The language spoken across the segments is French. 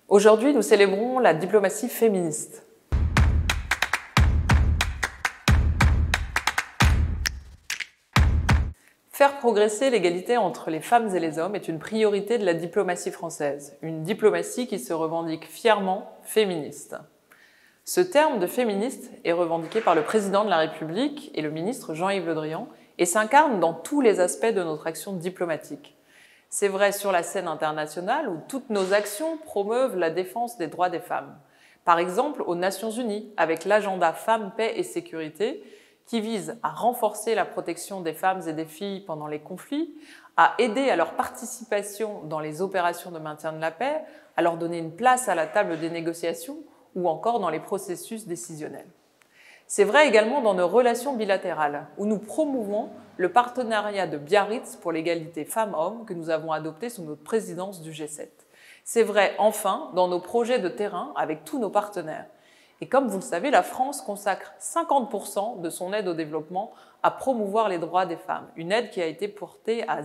Aujourd'hui, nous célébrons la diplomatie féministe. Faire progresser l'égalité entre les femmes et les hommes est une priorité de la diplomatie française, une diplomatie qui se revendique fièrement féministe. Ce terme de féministe est revendiqué par le président de la République et le ministre Jean-Yves Le Drian et s'incarne dans tous les aspects de notre action diplomatique. C'est vrai sur la scène internationale où toutes nos actions promeuvent la défense des droits des femmes. Par exemple, aux Nations Unies, avec l'agenda Femmes, Paix et Sécurité, qui vise à renforcer la protection des femmes et des filles pendant les conflits, à aider à leur participation dans les opérations de maintien de la paix, à leur donner une place à la table des négociations ou encore dans les processus décisionnels. C'est vrai également dans nos relations bilatérales, où nous promouvons le partenariat de Biarritz pour l'égalité femmes-hommes que nous avons adopté sous notre présidence du G7. C'est vrai enfin dans nos projets de terrain avec tous nos partenaires. Et comme vous le savez, la France consacre 50% de son aide au développement à promouvoir les droits des femmes, une aide qui a été portée à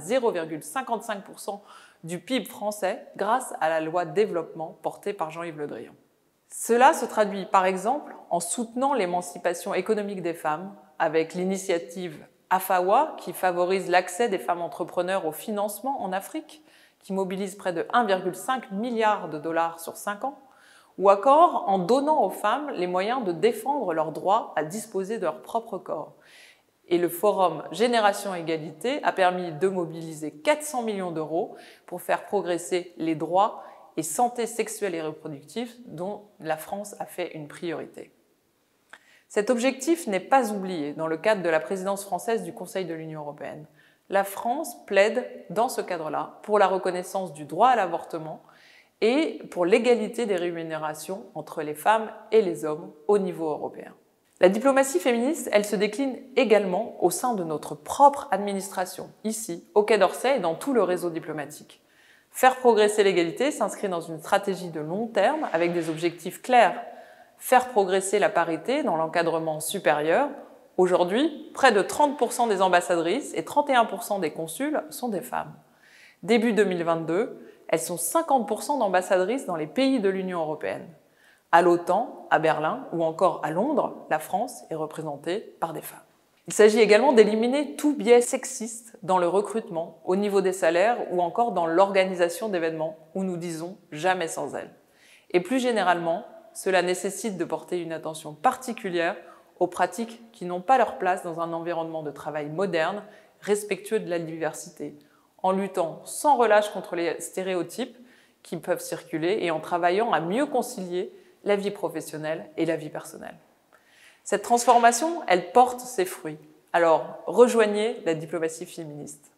0,55% du PIB français grâce à la loi développement portée par Jean-Yves Le Drian. Cela se traduit par exemple en soutenant l'émancipation économique des femmes avec l'initiative AFAWA qui favorise l'accès des femmes entrepreneurs au financement en Afrique, qui mobilise près de 1,5 milliard de dollars sur 5 ans, ou encore en donnant aux femmes les moyens de défendre leur droit à disposer de leur propre corps. Et le forum Génération Égalité a permis de mobiliser 400 millions d'euros pour faire progresser les droits et santé sexuelle et reproductive dont la France a fait une priorité. Cet objectif n'est pas oublié dans le cadre de la présidence française du Conseil de l'Union européenne. La France plaide dans ce cadre-là pour la reconnaissance du droit à l'avortement et pour l'égalité des rémunérations entre les femmes et les hommes au niveau européen. La diplomatie féministe, elle se décline également au sein de notre propre administration, ici, au Quai d'Orsay et dans tout le réseau diplomatique. Faire progresser l'égalité s'inscrit dans une stratégie de long terme avec des objectifs clairs. Faire progresser la parité dans l'encadrement supérieur. Aujourd'hui, près de 30% des ambassadrices et 31% des consuls sont des femmes. Début 2022, elles sont 50% d'ambassadrices dans les pays de l'Union européenne. À l'OTAN, à Berlin ou encore à Londres, la France est représentée par des femmes. Il s'agit également d'éliminer tout biais sexiste dans le recrutement, au niveau des salaires ou encore dans l'organisation d'événements où nous disons « jamais sans elles ». Et plus généralement, cela nécessite de porter une attention particulière aux pratiques qui n'ont pas leur place dans un environnement de travail moderne, respectueux de la diversité, en luttant sans relâche contre les stéréotypes qui peuvent circuler et en travaillant à mieux concilier la vie professionnelle et la vie personnelle. Cette transformation, elle porte ses fruits. Alors, rejoignez la diplomatie féministe.